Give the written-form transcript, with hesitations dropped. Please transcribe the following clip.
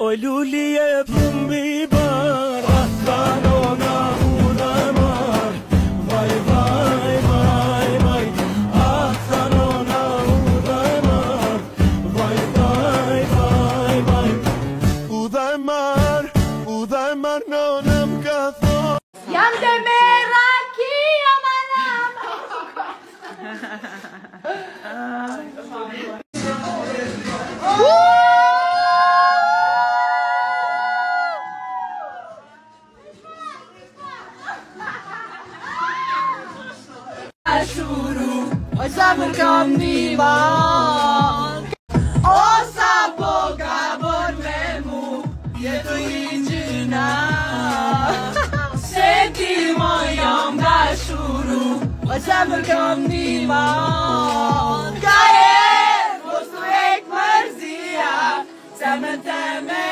قولوا لي يا ابن بيبار أخطانونا ودمار باي باي باي باي أخطانونا ودمار باي باي باي باي ودمار نونم كثار Yande meraki amanam. Ashuru, osamer kamniva. Osapo kabor memu, yetu injina. وسافر كم نيمان كاين وصلك مرزية سمن تمام